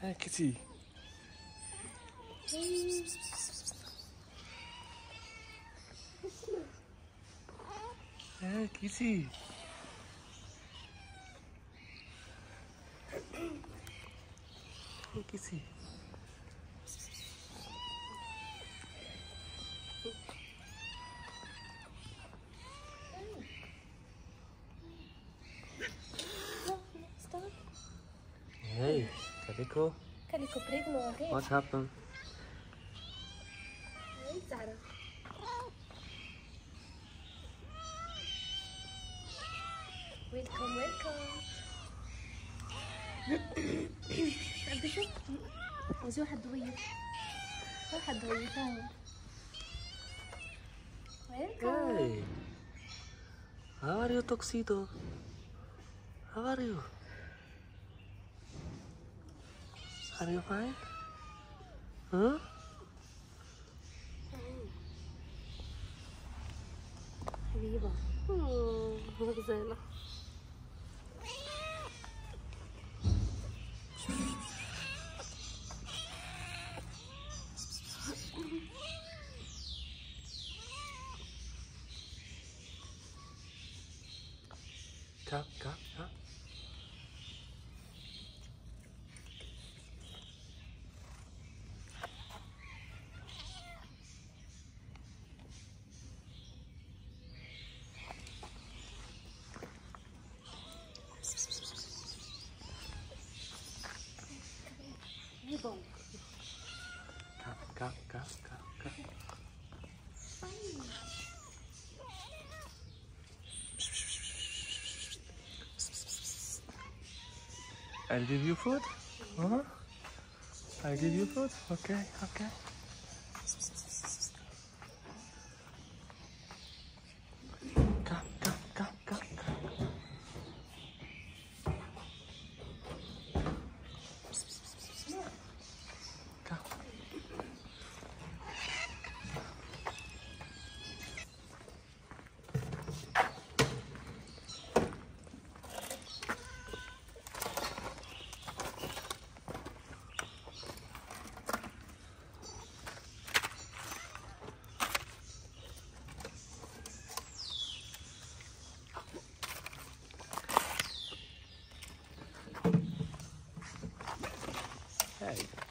Hey, kitty. Hey, kitty. Hey, kitty. Stop. Hey, Calico. Calico pregno again. What happened? Hey, Zara. Welcome, welcome. عبد شو؟ وزي واحد ضويف. واحد ضويف هون. Welcome. Hey. How are you, Tuxedo? How are you? Are you fine? Huh? حبيبة. غزالة. Come, come, come. حبيبة. Come, come. I'll give you food. Huh? I'll give you food. Okay, okay. Come. Hey.